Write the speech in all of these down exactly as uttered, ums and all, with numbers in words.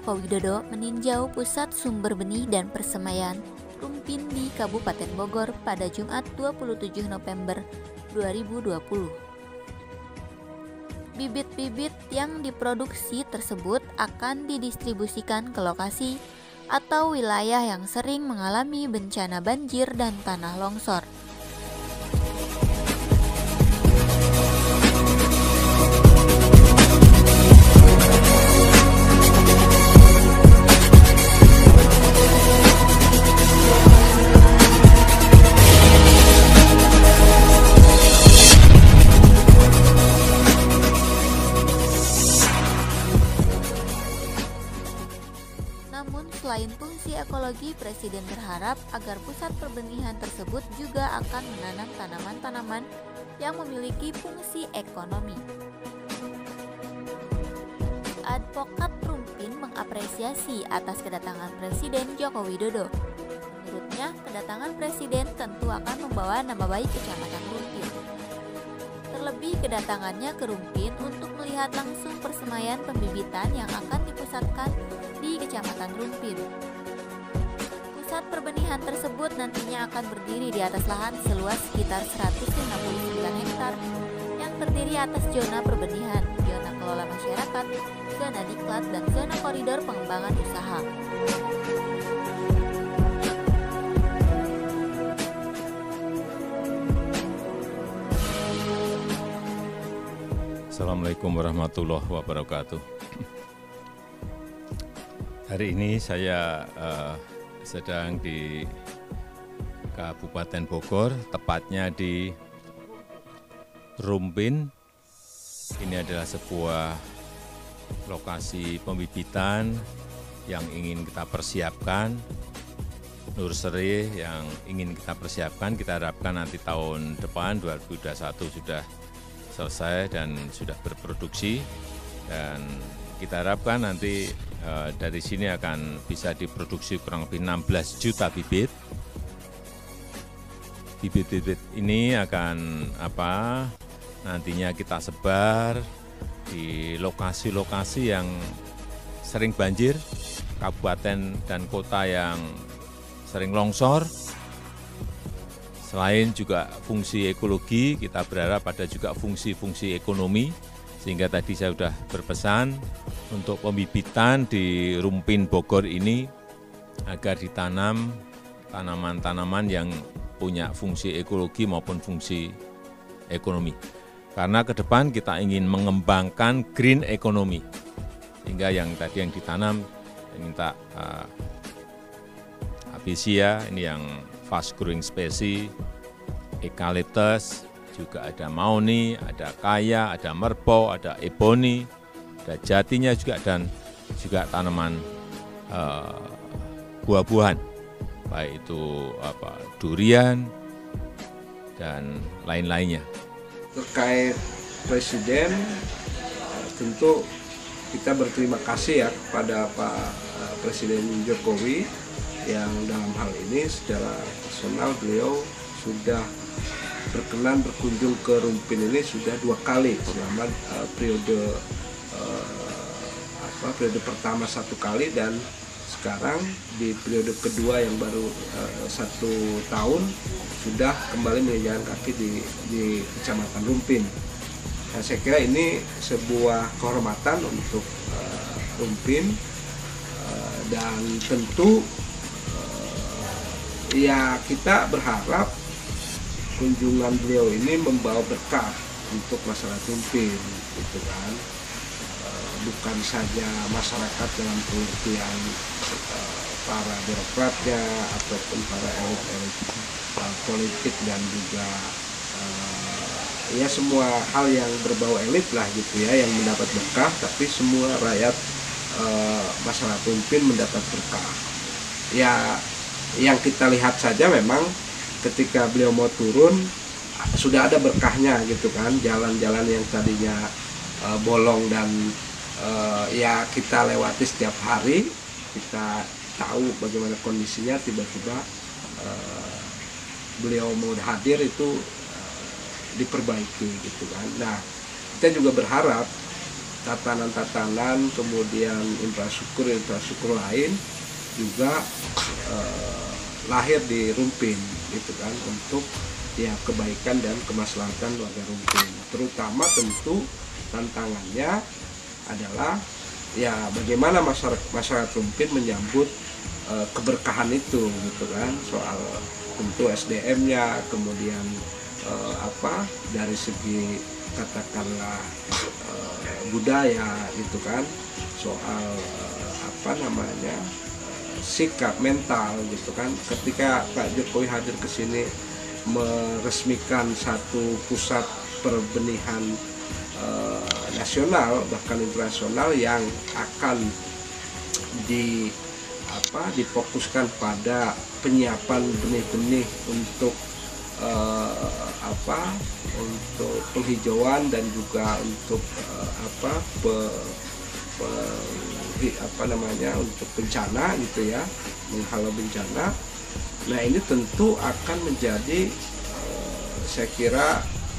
Joko Widodo meninjau pusat sumber benih dan persemaian Rumpin di Kabupaten Bogor pada Jumat dua puluh tujuh November dua ribu dua puluh. Bibit-bibit yang diproduksi tersebut akan didistribusikan ke lokasi atau wilayah yang sering mengalami bencana banjir dan tanah longsor. Namun selain fungsi ekologi, Presiden berharap agar pusat perbenihan tersebut juga akan menanam tanaman-tanaman yang memiliki fungsi ekonomi. Advokat Rumpin mengapresiasi atas kedatangan Presiden Joko Widodo. Menurutnya, kedatangan Presiden tentu akan membawa nama baik Kecamatan Rumpin. Terlebih kedatangannya ke Rumpin untuk melihat langsung persemaian pembibitan yang akan dipusatkan di Kecamatan Rumpin. Pusat perbenihan tersebut nantinya akan berdiri di atas lahan seluas sekitar seratus lima puluh sembilan hektar yang terdiri atas zona perbenihan, zona kelola masyarakat, zona diklat, dan zona koridor pengembangan usaha. Assalamualaikum warahmatullahi wabarakatuh. Hari ini saya uh, sedang di Kabupaten Bogor, tepatnya di Rumpin. Ini adalah sebuah lokasi pembibitan yang ingin kita persiapkan, nursery yang ingin kita persiapkan. Kita harapkan nanti tahun depan dua ribu dua puluh satu sudah selesai dan sudah berproduksi, dan kita harapkan nanti e, dari sini akan bisa diproduksi kurang lebih enam belas juta bibit. Bibit-bibit ini akan apa? Nantinya kita sebar di lokasi-lokasi yang sering banjir, kabupaten dan kota yang sering longsor. Selain juga fungsi ekologi, kita berharap ada juga fungsi-fungsi ekonomi, sehingga tadi saya sudah berpesan untuk pembibitan di Rumpin Bogor ini agar ditanam tanaman-tanaman yang punya fungsi ekologi maupun fungsi ekonomi. Karena ke depan kita ingin mengembangkan green economy, sehingga yang tadi yang ditanam, saya minta uh, Acacia, ini yang fast growing species, eucalyptus, juga ada mauni, ada kaya, ada merbau, ada ebony, ada jatinya juga, dan juga tanaman uh, buah-buahan, baik itu apa, durian dan lain-lainnya. Terkait Presiden, tentu kita berterima kasih ya kepada Pak Presiden Jokowi yang dalam hal ini secara personal beliau sudah berkenan berkunjung ke Rumpin ini sudah dua kali selama uh, periode uh, apa periode pertama satu kali, dan sekarang di periode kedua yang baru uh, satu tahun sudah kembali menginjakan kaki di, di Kecamatan Rumpin. Nah, saya kira ini sebuah kehormatan untuk uh, Rumpin, uh, dan tentu ya kita berharap kunjungan beliau ini membawa berkah untuk masyarakat Rumpin, gitu kan. E, bukan saja masyarakat dalam pengertian e, para birokratnya ataupun para elit-elit e, politik, dan juga e, ya semua hal yang berbau elit lah gitu ya yang mendapat berkah, tapi semua rakyat e, masyarakat Rumpin mendapat berkah. Ya, yang kita lihat saja memang ketika beliau mau turun sudah ada berkahnya gitu kan, jalan-jalan yang tadinya uh, bolong dan uh, ya kita lewati setiap hari, kita tahu bagaimana kondisinya, tiba-tiba uh, beliau mau hadir itu uh, diperbaiki gitu kan. Nah, kita juga berharap tatanan-tatanan, kemudian infrastruktur-infrastruktur lain juga eh, lahir di Rumpin gitu kan, untuk ya kebaikan dan kemaslahatan warga Rumpin. Terutama tentu tantangannya adalah ya bagaimana masyarakat masyarakat Rumpin menyambut eh, keberkahan itu gitu kan, soal tentu S D M-nya, kemudian eh, apa dari segi katakanlah eh, budaya gitu kan, soal eh, apa namanya eh, sikap mental gitu kan. Ketika Pak Jokowi hadir ke sini meresmikan satu pusat perbenihan eh, nasional bahkan internasional yang akan di apa difokuskan pada penyiapan benih-benih untuk eh, apa untuk penghijauan dan juga untuk eh, apa pe, pe, apa namanya untuk bencana gitu ya, menghalau bencana. Nah ini tentu akan menjadi eh, saya kira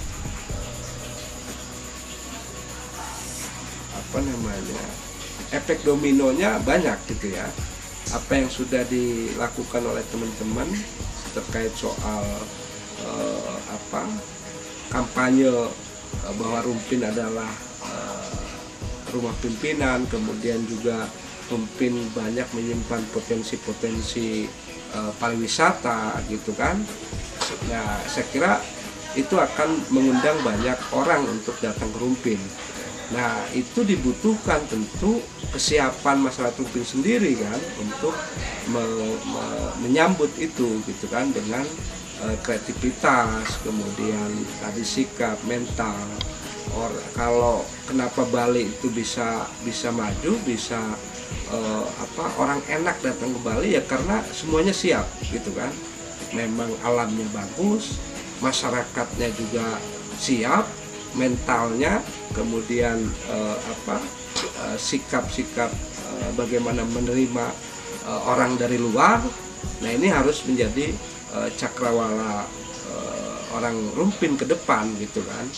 eh, apa namanya efek dominonya banyak gitu ya. Apa yang sudah dilakukan oleh teman-teman terkait soal eh, apa kampanye eh, bahwa Rumpin adalah eh, rumah pimpinan, kemudian juga Rumpin banyak menyimpan potensi-potensi eh, pariwisata gitu kan. Nah saya kira itu akan mengundang banyak orang untuk datang ke Rumpin. Nah itu dibutuhkan tentu kesiapan masyarakat Rumpin sendiri kan untuk me, me, menyambut itu gitu kan, dengan e, kreativitas, kemudian tadi sikap mental. Or, kalau kenapa Bali itu bisa bisa maju, bisa e, apa orang enak datang ke Bali ya karena semuanya siap gitu kan. Memang alamnya bagus, masyarakatnya juga siap, mentalnya, kemudian eh, apa eh, sikap-sikap eh, bagaimana menerima eh, orang dari luar. Nah ini harus menjadi eh, cakrawala eh, orang Rumpin ke depan gitu kan.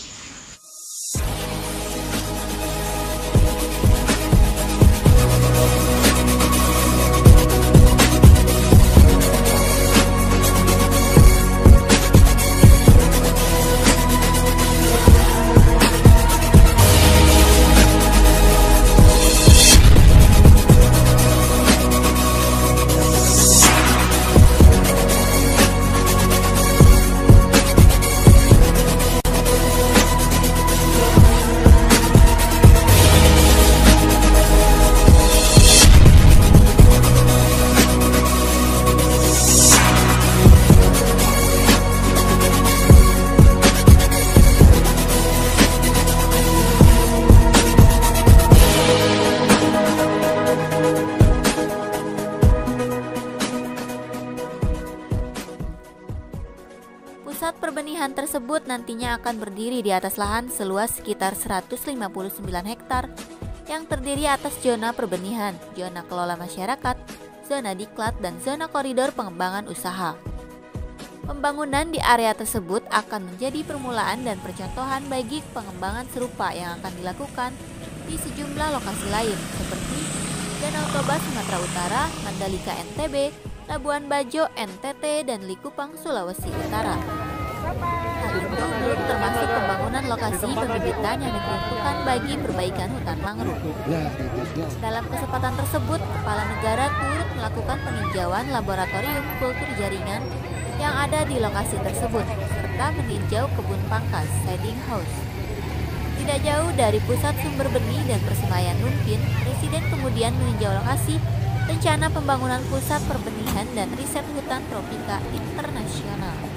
Pusat perbenihan tersebut nantinya akan berdiri di atas lahan seluas sekitar seratus lima puluh sembilan hektar yang terdiri atas zona perbenihan, zona kelola masyarakat, zona diklat, dan zona koridor pengembangan usaha. Pembangunan di area tersebut akan menjadi permulaan dan percontohan bagi pengembangan serupa yang akan dilakukan di sejumlah lokasi lain seperti Danau Toba Sumatera Utara, Mandalika N T B, Labuan Bajo N T T, dan Likupang Sulawesi Utara. Hal itu belum termasuk pembangunan lokasi pembibitan yang diperuntukkan bagi perbaikan hutan mangrove. Dalam kesempatan tersebut, Kepala Negara turut melakukan peninjauan laboratorium kultur jaringan yang ada di lokasi tersebut, serta meninjau kebun pangkas seeding house. Tidak jauh dari pusat sumber benih dan persemaian Rumpin, Presiden kemudian meninjau lokasi rencana pembangunan pusat perbenihan dan riset hutan tropika internasional.